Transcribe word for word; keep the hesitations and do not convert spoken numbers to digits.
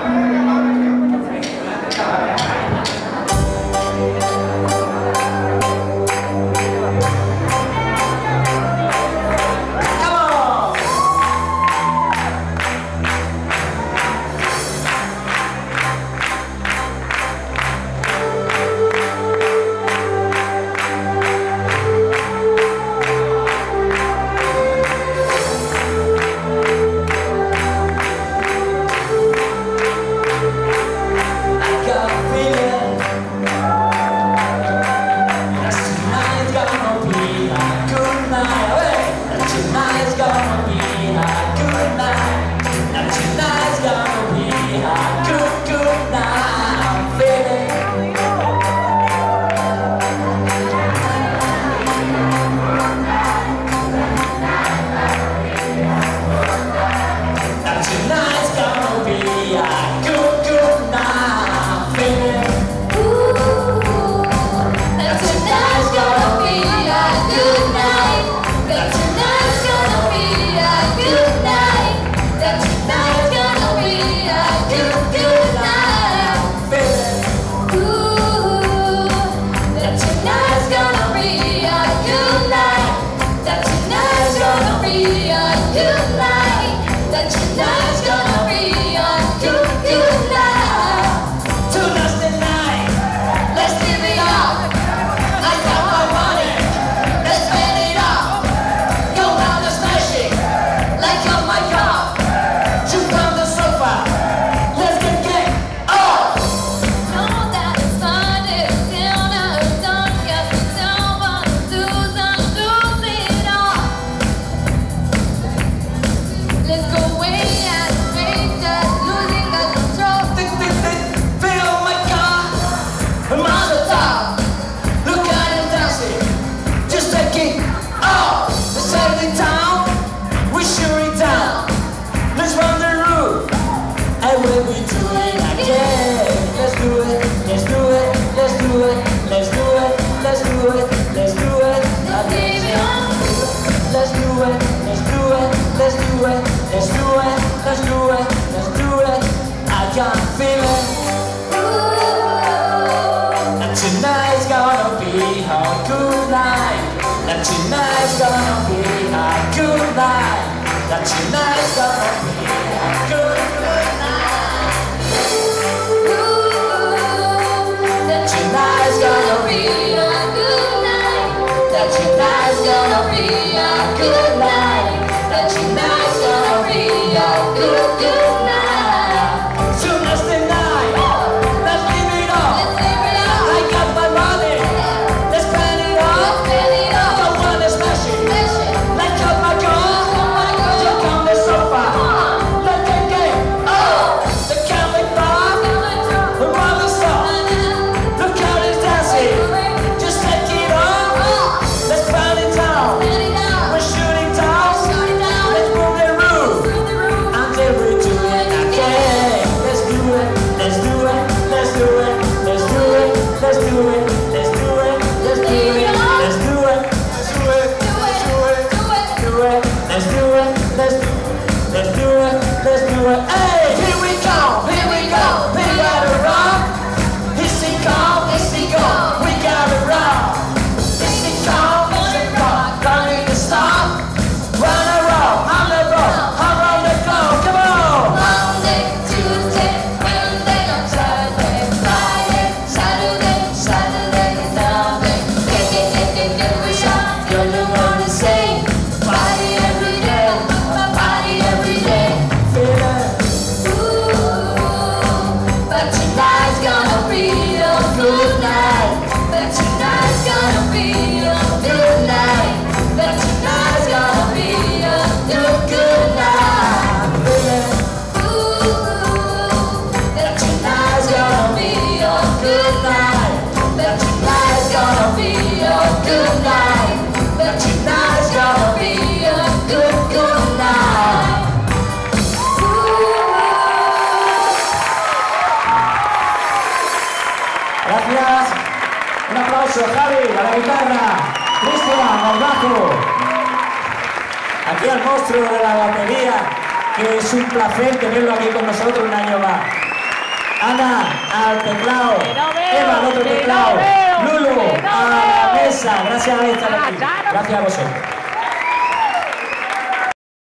Tonight's gonna be a good night. That tonight's gonna be a good, good night. Ooh, that tonight's gonna be a good night. That tonight's gonna be a good night. That tonight's gonna be a good, good night. Tonight's the night. Let's live it up. Let's live it up. I got my money. Let's spend it up. Let's spend it up. Don't wanna smash it. Smash it. Let's cut my gun. Jump on the sofa. Let's get game. Oh, the Catholic bar. The mother song. Look how it's dancing. Just take it off. Let's burn it down. We're shooting down. Let's move the roof until we do it again. Let's do it. Let's do it. Let's do it. Let's do it. Let's do it. Let's do it. Let's do it. Let's do it. Let's do it. Let's do it. Do it. Let's do it. Let's do it. Let's do it. Let's do it. Hey, here we go. Here we go. We gotta rock. Here we go. Here we go. We gotta rock. Here we go. Here we go. Don't need to stop. Run around. On the road. Around the globe. Come on. Monday, Tuesday, Wednesday, Thursday, Friday, Saturday, Saturday, Sunday. Get, get, get, get, get, we shot. You're the one to say. Party every day. Party every day. Feel it. Ooh, but tonight's gonna be a good night. But tonight's gonna be a good night. But tonight's gonna be a good, good night. Feel it. Ooh, that tonight's gonna be a good night. That tonight's gonna be a good night. That tonight's gonna be a good, good night. Gracias. Un aplauso a Javi, a la guitarra, Cristian, al bajo. Aquí al monstruo de la batería, que es un placer tenerlo aquí con nosotros un año más. Ana al teclado, no veo, Eva al otro que teclado, no veo, Lulu que no a la veo. mesa. Gracias por estar aquí. Ah, claro. Gracias a vosotros.